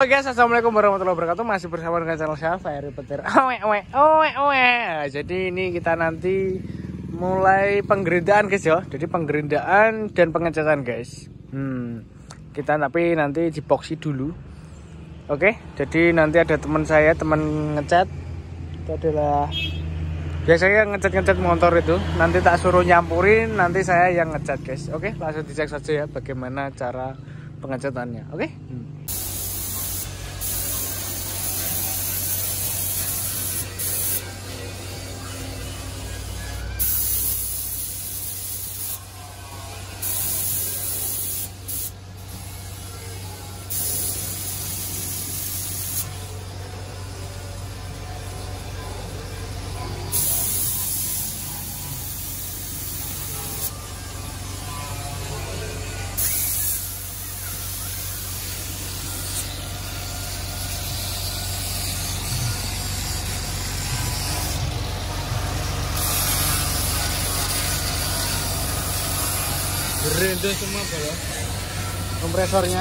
Halo guys, assalamualaikum warahmatullahi wabarakatuh. Masih bersama dengan channel saya Fahri Petir. Jadi ini kita nanti mulai penggerindahan guys ya. Jadi penggerindahan dan pengecatan guys. Kita tapi nanti diboksi dulu. Oke, jadi nanti ada teman saya, teman ngecat. Itu adalah biasanya ngecat motor itu. Nanti tak suruh nyampurin, nanti saya yang ngecat guys. Oke, langsung dicek saja ya bagaimana cara pengecatannya. Oke. Rendo semua bro. Kompresornya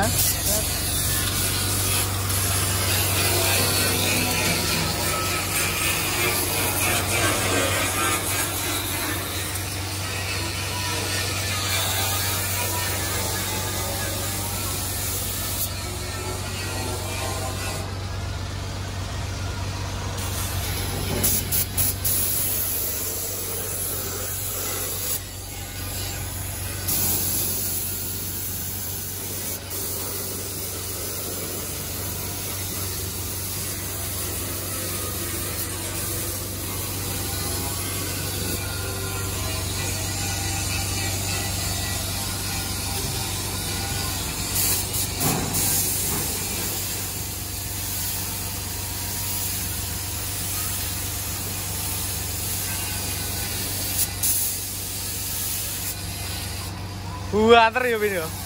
buater ya Bin ya.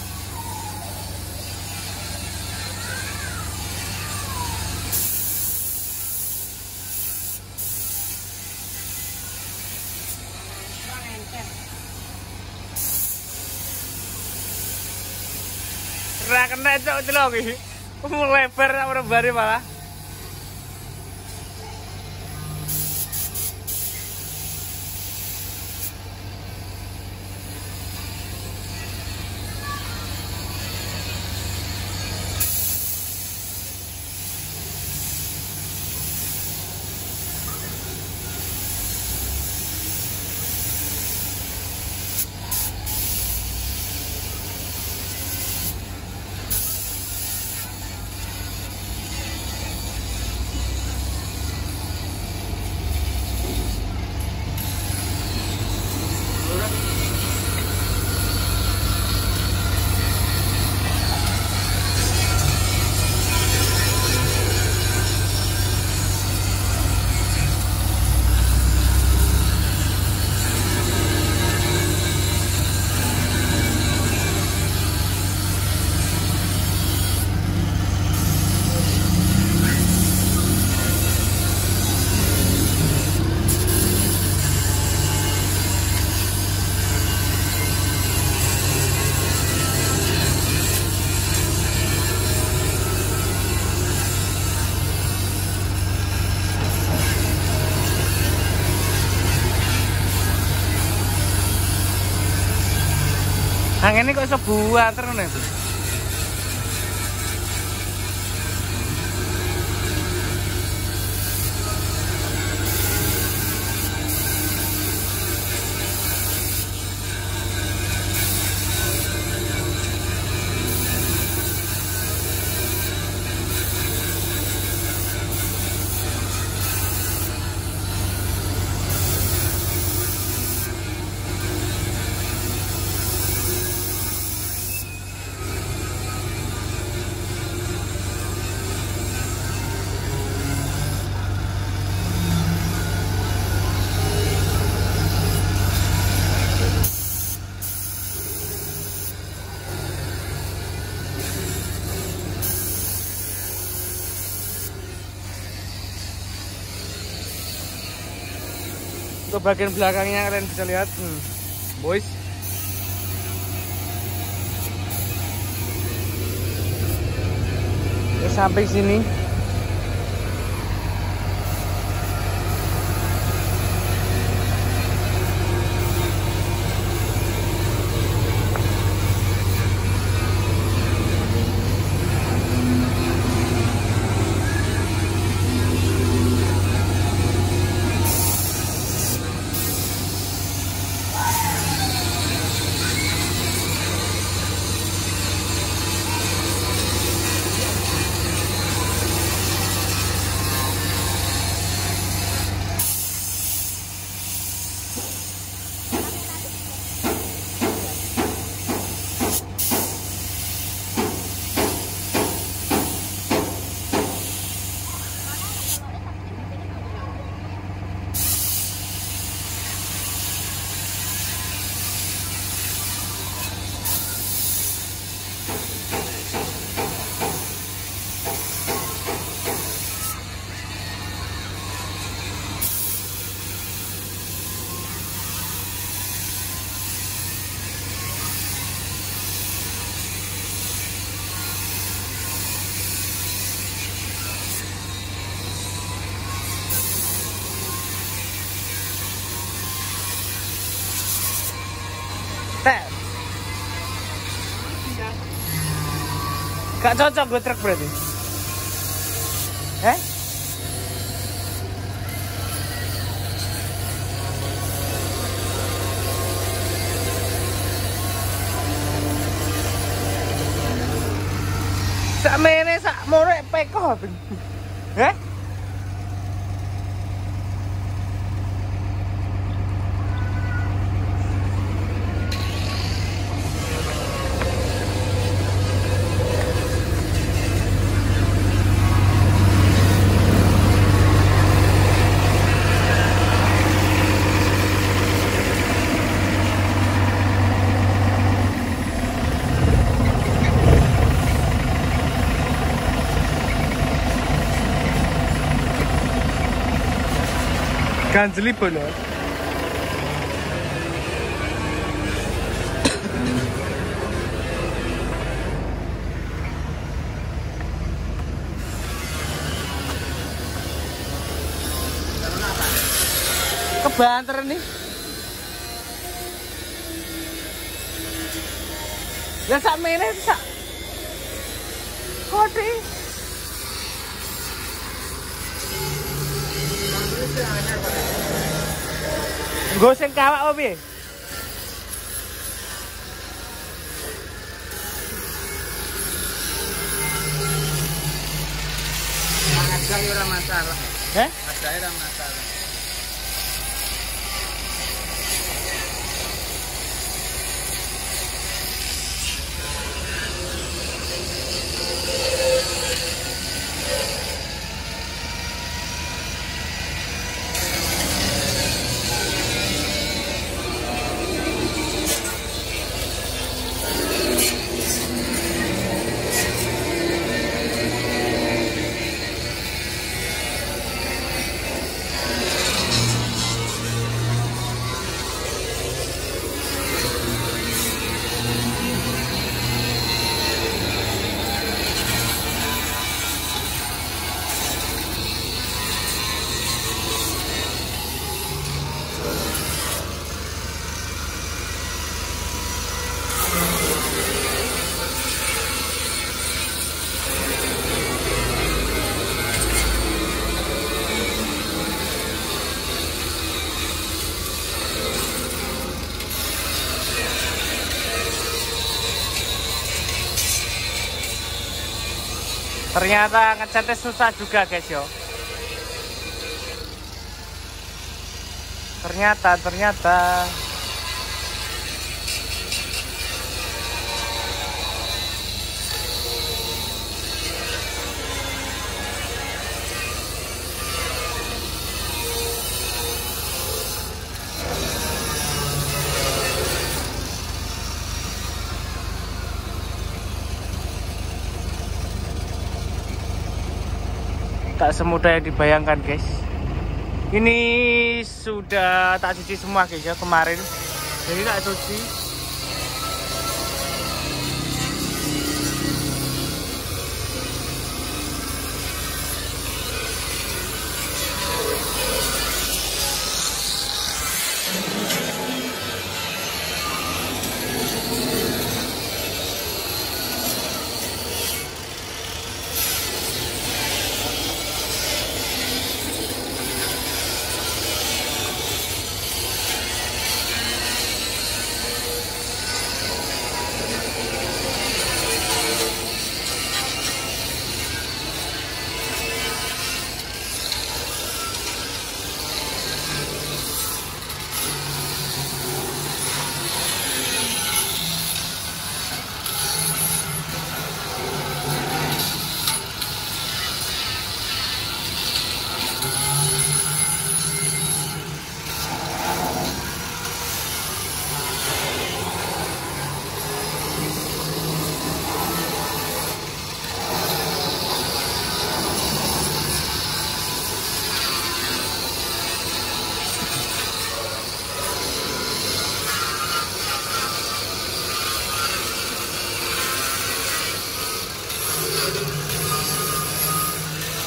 Ora kena cok celok iki. Lebar ora bare malah. Ini kok sebuah terus nih. Untuk bagian belakangnya kalian bisa lihat, boys. Ke samping sini. Tek. Gak cocok gue truk berarti. Sak mene sak morek peko. Ganjeli bono. Kebanter nih. Ya sak mene sak. Kode. Gue sing kawak apa piye? Harga ora masalah. Harga ora masalah. Ternyata ngecatnya susah juga guys yo. Ternyata tak semudah yang dibayangkan guys. Ini sudah tak cuci semua guys ya kemarin, jadi tak cuci.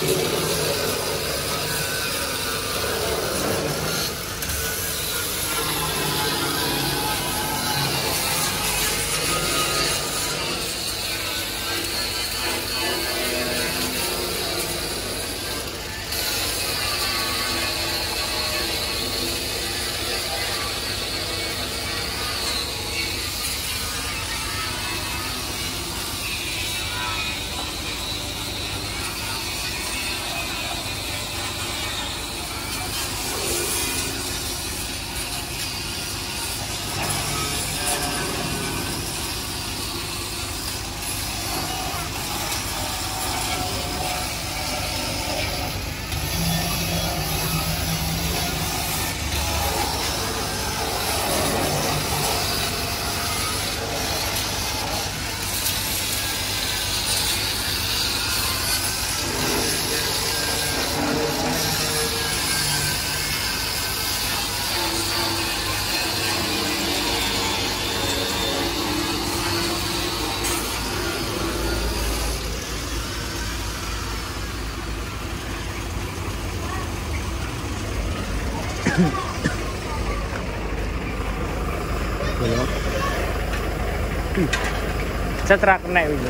Cetrak naik itu.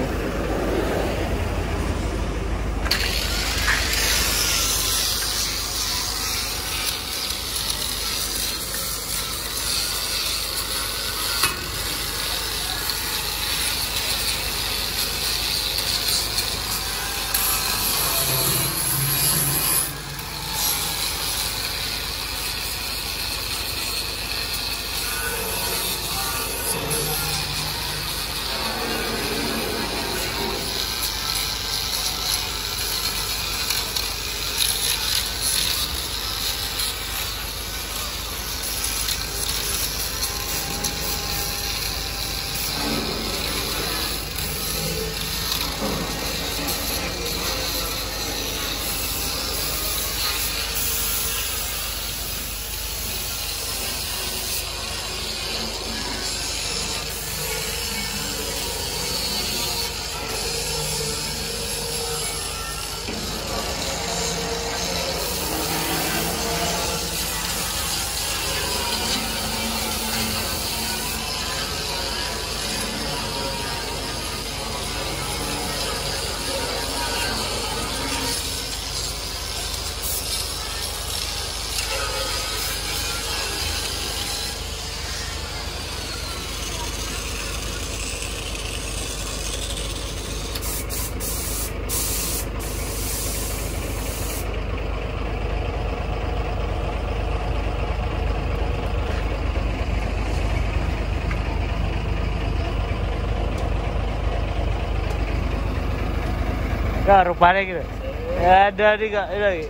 Kak, rupanya gitu. Ya ada nih kak, ini lagi.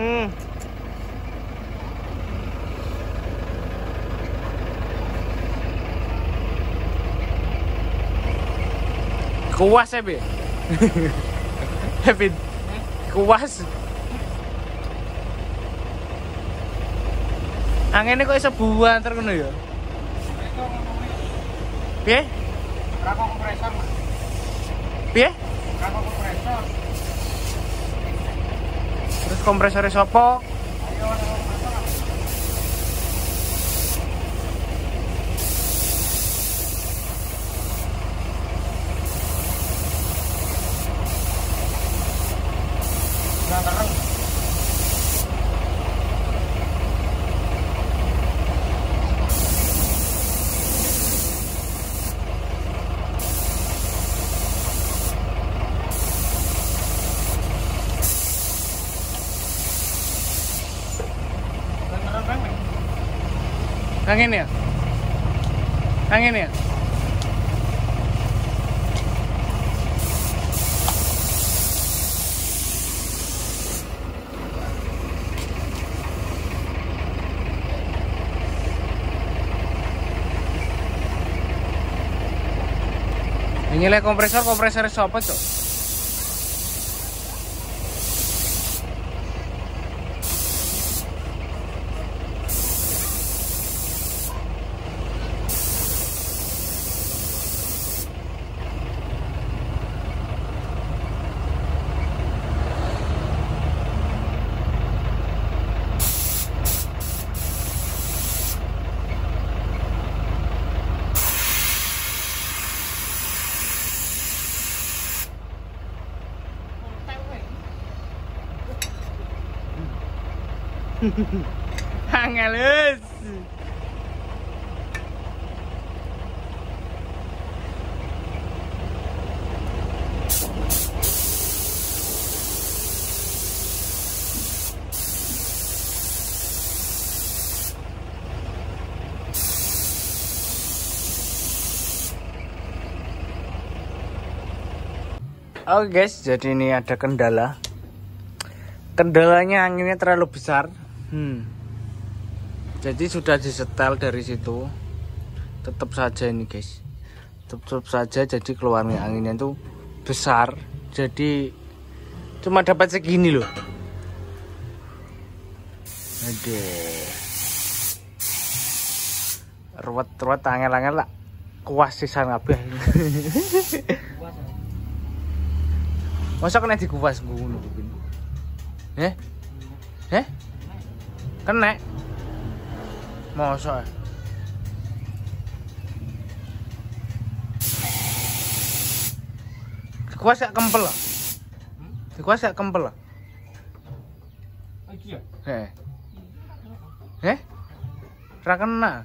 Kuas ya, Bi? Happy. Kuas. Anginnya kok iso buan terkono ya? Piye? Rako kompresor, Mas. Piye? Rako kompresor. Terus kompresornya sopo? Ayo, rako kompresor. Udah keren. Angin ya? Angin ya? Ini lah kompresor siapa tuh? Angeles. Oke guys, jadi ini ada kendala. Kendalanya anginnya terlalu besar. Jadi sudah disetel dari situ. Tetap saja ini guys. Tetap saja jadi keluarnya anginnya itu besar. Jadi cuma dapat segini loh. Aduh. Ruwet-ruwet angel-angel lah. Kuas sisan kabeh. Masa kena dikupas ngono kuwi. Kena. Masa. Dikupas gak kempel lah. Dikupas gak kempel lah. Iki ya? Ra kena.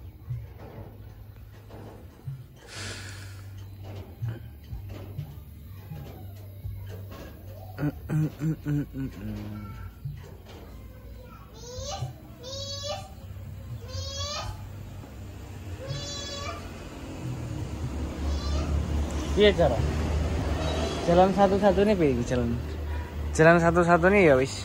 Iya cara. Jalan satu-satunya piye jalan? Jalan satu-satunya ya wis.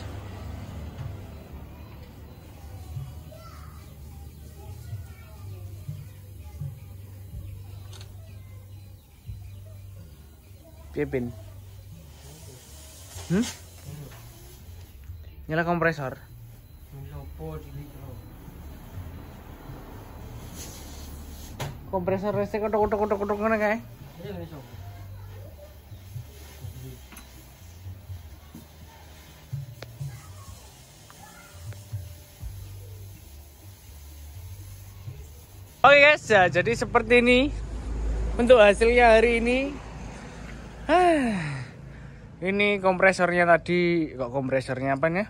Piye pin? Nyala kompresor. Kompresor resek kotok ngene kae. Oke guys, ya, jadi seperti ini untuk hasilnya hari ini. Ini kompresornya tadi, kok kompresornya apa nih?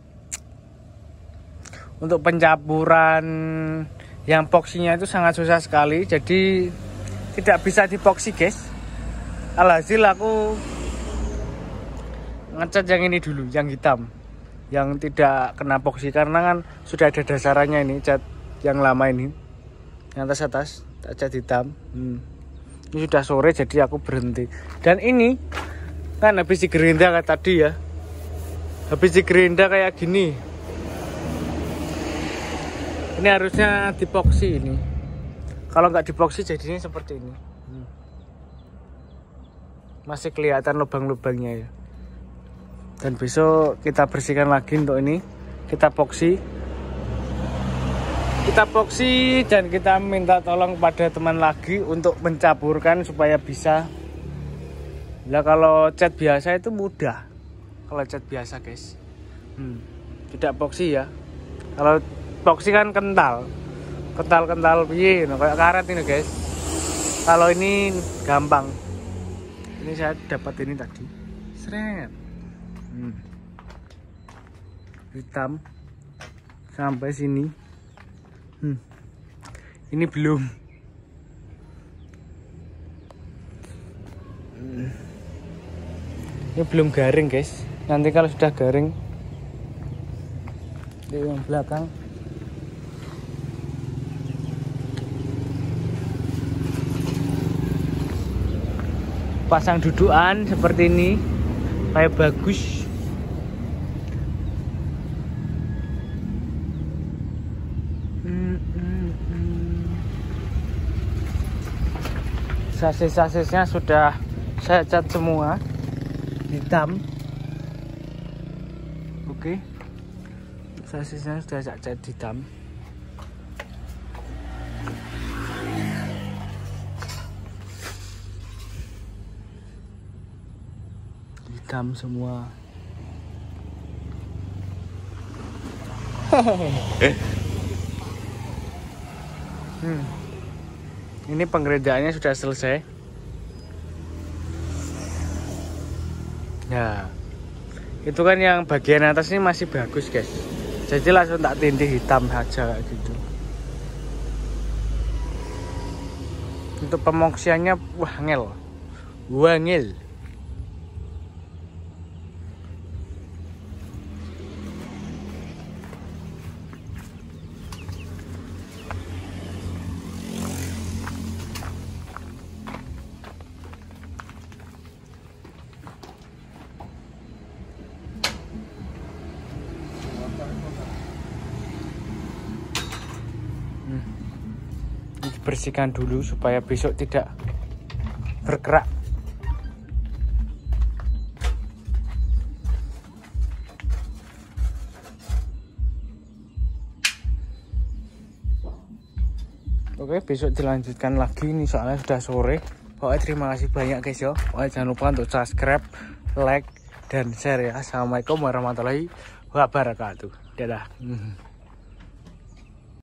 Untuk pencampuran yang poksinya itu sangat susah sekali, jadi tidak bisa dipoksi guys. Alhasil aku ngecat yang ini dulu, yang hitam, yang tidak kena poksi karena kan sudah ada dasarannya ini, cat yang lama ini, yang atas tak cat hitam. Ini sudah sore jadi aku berhenti. Dan ini kan habis digerinda kayak tadi ya, habis digerinda kayak gini. Ini harusnya dipoksi ini. Kalau nggak dipoksi jadinya seperti ini. Masih kelihatan lubang-lubangnya ya. Dan besok kita bersihkan lagi untuk ini. Kita poksi. Kita poksi dan kita minta tolong pada teman lagi untuk mencampurkan supaya bisa. Nah kalau cat biasa itu mudah. Kalau cat biasa guys, tidak poksi ya. Kalau poksi kan kental piye, nah, kayak karet ini guys. Kalau ini gampang. Ini saya dapat ini tadi, seret, hitam sampai sini. Ini belum. Ini belum garing guys. Nanti kalau sudah garing di yang belakang pasang dudukan seperti ini kayak bagus. Sasis-sasisnya sudah saya cat semua hitam. Oke. Sasisnya sudah saya cat hitam. Hitam semua. Ini penggerindaannya sudah selesai. Ya, itu kan yang bagian atas ini masih bagus guys. Jadi langsung tak tindih hitam aja kayak gitu. Untuk pemoksiannya wangel. Bersihkan dulu supaya besok tidak bergerak. Oke, besok dilanjutkan lagi nih soalnya sudah sore. Pokoknya terima kasih banyak guys ya. Pokoknya jangan lupa untuk subscribe, like, dan share ya. Assalamualaikum warahmatullahi wabarakatuh. Dadah.